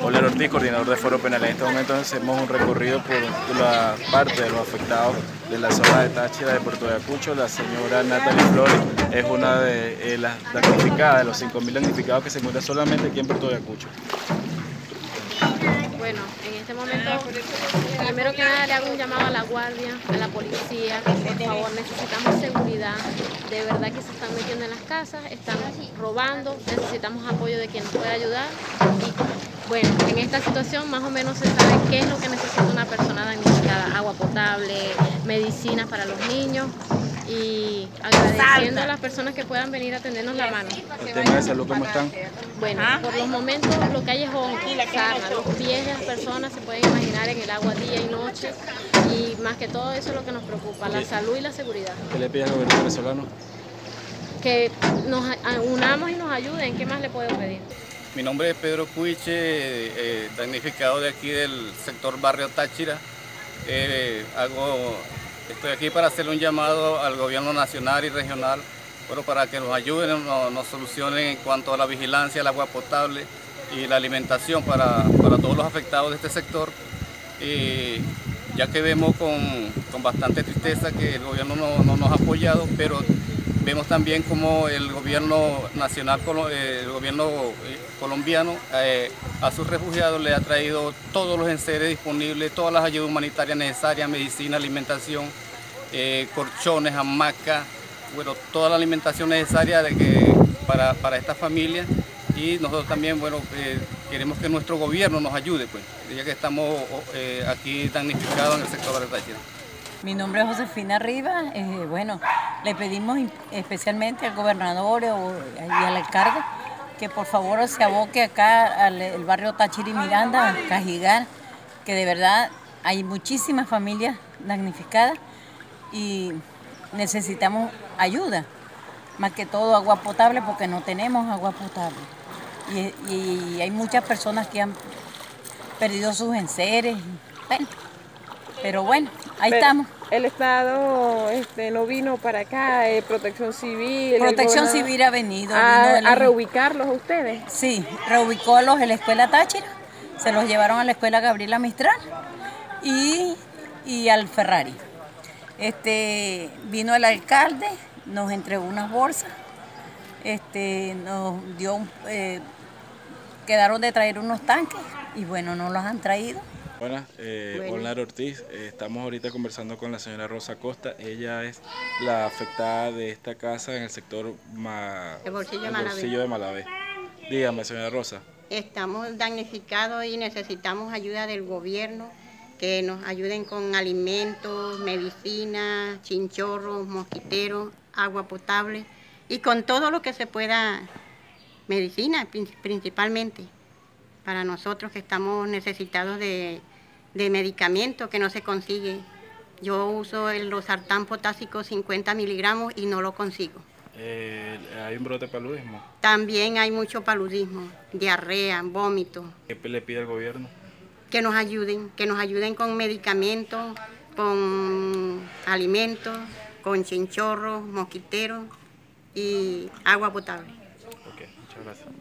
Hola, Ortiz, coordinador de Foro Penal. En este momento hacemos un recorrido por la parte de los afectados de la zona de Táchira de Puerto Ayacucho. La señora Natalie Flores es una de las damnificadas, de los 5.000 damnificados que se encuentran solamente aquí en Puerto Ayacucho. Bueno, en este momento, primero que nada le hago un llamado a la guardia, a la policía, que por favor necesitamos seguridad. De verdad que se están metiendo en las casas, están robando, necesitamos apoyo de quien nos pueda ayudar. Y bueno, en esta situación más o menos se sabe qué es lo que necesita una persona damnificada: agua potable, medicinas para los niños, y agradeciendo a las personas que puedan venir a tendernos la mano. El tema de salud, ¿cómo están? Bueno, por los momentos lo que hay es hongo, sarna, los pies de las personas se pueden imaginar en el agua día y noche, y más que todo eso es lo que nos preocupa, la salud y la seguridad. ¿Qué le pide al gobierno venezolano? Que nos unamos y nos ayuden. ¿Qué más le puedo pedir? Mi nombre es Pedro Cuiche, damnificado de aquí del sector Barrio Táchira. Estoy aquí para hacerle un llamado al gobierno nacional y regional, para que nos ayuden, nos solucionen en cuanto a la vigilancia, el agua potable y la alimentación para todos los afectados de este sector. Ya que vemos con bastante tristeza que el gobierno no nos ha apoyado, pero vemos también como el gobierno nacional, el gobierno colombiano a sus refugiados le ha traído todos los enseres disponibles, todas las ayudas humanitarias necesarias, medicina, alimentación, colchones, hamacas, toda la alimentación necesaria para estas familias. Y nosotros también, queremos que nuestro gobierno nos ayude, ya que estamos aquí damnificados en el sector de Táchira. Mi nombre es Josefina Rivas. Le pedimos especialmente al gobernador y al alcalde que por favor se aboque acá al barrio Táchira y Miranda, Cajigal, que de verdad hay muchísimas familias damnificadas y necesitamos ayuda, más que todo agua potable, porque no tenemos agua potable. Y hay muchas personas que han perdido sus enseres. Pero ahí estamos. El Estado no vino para acá, Protección Civil. Protección Civil ha venido. ¿A reubicarlos a ustedes? Sí, reubicó en la escuela Táchira, se los llevaron a la escuela Gabriela Mistral y al Ferrari. Vino el alcalde, nos entregó unas bolsas, nos dio quedaron de traer unos tanques y no los han traído. Buenas, hola Ortiz, estamos ahorita conversando con la señora Rosa Costa. Ella es la afectada de esta casa en el sector el bolsillo de Malavé. Dígame, señora Rosa. Estamos damnificados y necesitamos ayuda del gobierno, que nos ayuden con alimentos, medicinas, chinchorros, mosquiteros, agua potable y con todo lo que se pueda, medicina principalmente, para nosotros que estamos necesitados de medicamentos que no se consigue. Yo uso el losartán potásico 50 miligramos y no lo consigo. ¿Hay un brote de paludismo? También hay mucho paludismo, diarrea, vómito. ¿Qué le pide al gobierno? Que nos ayuden con medicamentos, con alimentos, con chinchorros, mosquiteros y agua potable. Ok, muchas gracias.